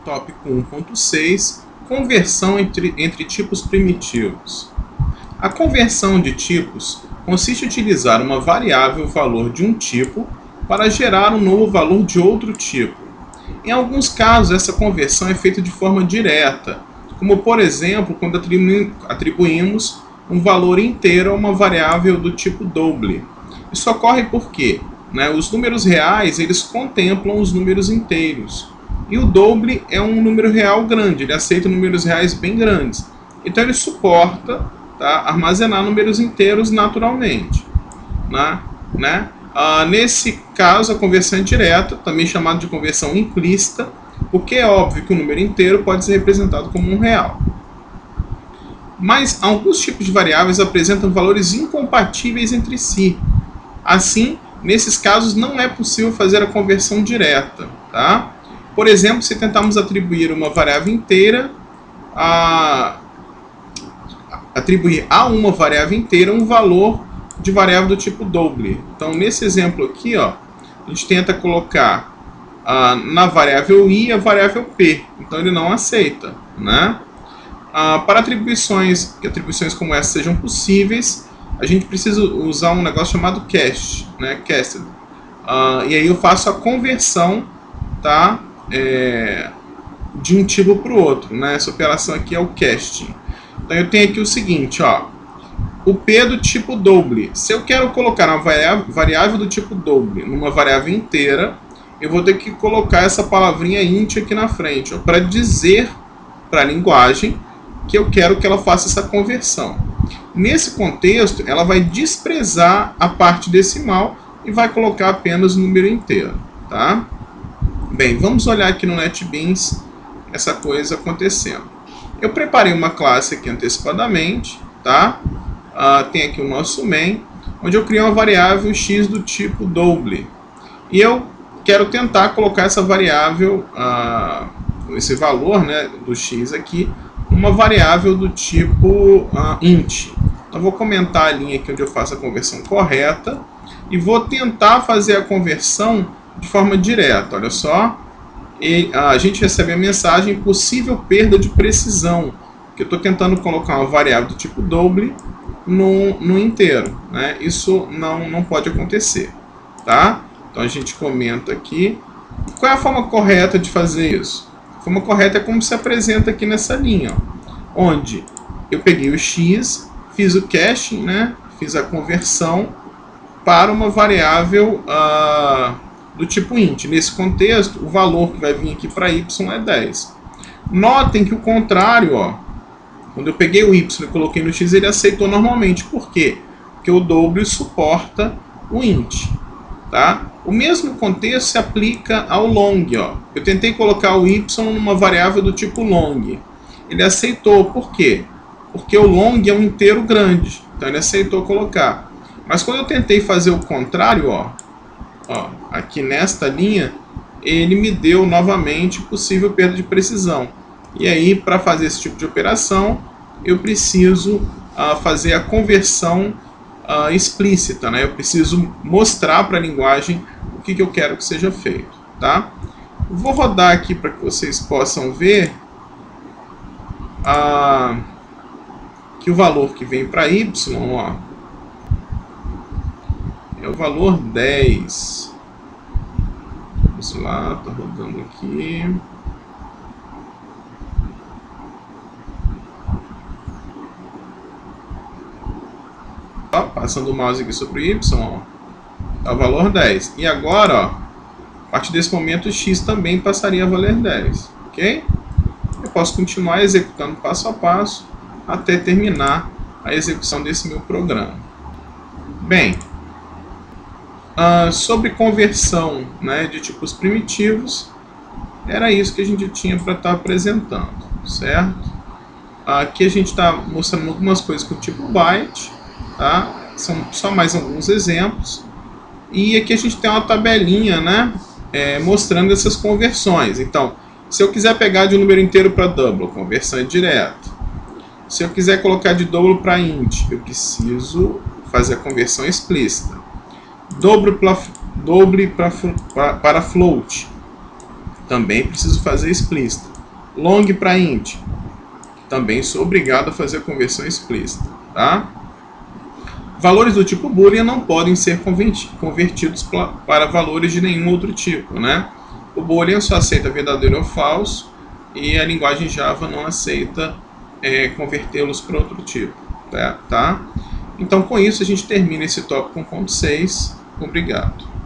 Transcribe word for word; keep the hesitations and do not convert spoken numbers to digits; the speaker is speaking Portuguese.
Tópico um ponto seis, conversão entre, entre tipos primitivos. A conversão de tipos consiste em utilizar uma variável valor de um tipo para gerar um novo valor de outro tipo. Em alguns casos, essa conversão é feita de forma direta, como por exemplo, quando atribuímos um valor inteiro a uma variável do tipo double. Isso ocorre porque, né, os números reais eles contemplam os números inteiros. E o double é um número real grande, ele aceita números reais bem grandes. Então ele suporta, tá, armazenar números inteiros naturalmente. Né? Né? Ah, nesse caso, a conversão é direta, também chamada de conversão implícita, porque é óbvio que o número inteiro pode ser representado como um real. Mas alguns tipos de variáveis apresentam valores incompatíveis entre si. Assim, nesses casos não é possível fazer a conversão direta. Tá? Por exemplo, se tentarmos atribuir uma variável inteira a atribuir a uma variável inteira um valor de variável do tipo double. Então, nesse exemplo aqui, ó, a gente tenta colocar ah, na variável i a variável p. Então, ele não aceita. Né? Ah, para atribuições, que atribuições como essa sejam possíveis, a gente precisa usar um negócio chamado cast, né? Casted. Ah, e aí eu faço a conversão, tá? É, de um tipo para o outro. Né? Essa operação aqui é o casting. Então, eu tenho aqui o seguinte, ó. O P do tipo double. Se eu quero colocar uma variável do tipo double numa variável inteira, eu vou ter que colocar essa palavrinha int aqui na frente, para dizer para a linguagem que eu quero que ela faça essa conversão. Nesse contexto, ela vai desprezar a parte decimal e vai colocar apenas o número inteiro. Tá? Bem, vamos olhar aqui no NetBeans essa coisa acontecendo. Eu preparei uma classe aqui antecipadamente, tá? Uh, tem aqui o nosso main, onde eu criei uma variável x do tipo double. E eu quero tentar colocar essa variável, uh, esse valor, né, do x aqui, uma variável do tipo uh, int. Então, vou comentar a linha aqui onde eu faço a conversão correta e vou tentar fazer a conversão de forma direta. Olha só, e, uh, a gente recebe a mensagem possível perda de precisão, que eu estou tentando colocar uma variável do tipo double No, no inteiro, né? Isso não, não pode acontecer, tá? Então a gente comenta aqui. Qual é a forma correta de fazer isso? A forma correta é como se apresenta aqui nessa linha, ó, onde eu peguei o x, fiz o caching, né? Fiz a conversão para uma variável uh, do tipo int. Nesse contexto, o valor que vai vir aqui para y é dez. Notem que o contrário, ó, quando eu peguei o y e coloquei no x, ele aceitou normalmente. Por quê? Porque o double suporta o int. Tá? O mesmo contexto se aplica ao long. Ó. Eu tentei colocar o y numa variável do tipo long. Ele aceitou. Por quê? Porque o long é um inteiro grande. Então ele aceitou colocar. Mas quando eu tentei fazer o contrário, ó, ó, aqui nesta linha, ele me deu novamente possível perda de precisão. E aí, para fazer esse tipo de operação, eu preciso uh, fazer a conversão uh, explícita, né? Eu preciso mostrar para a linguagem o que, que eu quero que seja feito. Tá? Vou rodar aqui para que vocês possam ver uh, que o valor que vem para y, ó, é o valor dez. Vamos lá, está rodando aqui. Passando o mouse aqui sobre o y, ó, é o valor dez. E agora, ó, a partir desse momento, o x também passaria a valer dez. Ok? Eu posso continuar executando passo a passo até terminar a execução desse meu programa. Bem, uh, sobre conversão, né, de tipos primitivos, era isso que a gente tinha para estar apresentando, certo? Aqui a gente está mostrando algumas coisas com o tipo byte. Tá? São só mais alguns exemplos. E aqui a gente tem uma tabelinha, né, é, mostrando essas conversões. Então, se eu quiser pegar de um número inteiro para double, a conversão é direta. Se eu quiser colocar de double para int, eu preciso fazer a conversão explícita. Double para, double para, para float, também preciso fazer explícita. long para int, também sou obrigado a fazer a conversão explícita, tá? Valores do tipo boolean não podem ser convertidos para valores de nenhum outro tipo, né? O boolean só aceita verdadeiro ou falso e a linguagem Java não aceita é, convertê-los para outro tipo, tá? Tá? Então, com isso, a gente termina esse tópico um ponto seis. Obrigado.